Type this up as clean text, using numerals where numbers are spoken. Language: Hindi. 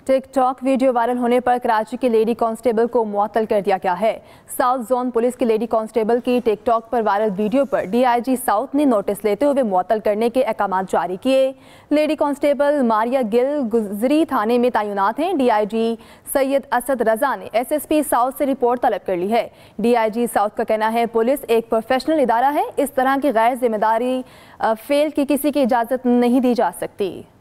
टिकटॉक वीडियो वायरल होने पर कराची की लेडी कांस्टेबल को मुअत्तल कर दिया गया है। साउथ जोन पुलिस की लेडी कांस्टेबल की टिकटॉक पर वायरल वीडियो पर डीआईजी साउथ ने नोटिस लेते हुए मुअत्तल करने के अहकाम जारी किए। लेडी कांस्टेबल मारिया गिल गुजरी थाने में तैनात हैं। डीआईजी सैयद असद रजा ने एसएसपी साउथ से रिपोर्ट तलब कर ली है। डीआईजी साउथ का कहना है पुलिस एक प्रोफेशनल इदारा है, इस तरह की गैर जिम्मेदारी फेल की किसी की इजाज़त नहीं दी जा सकती।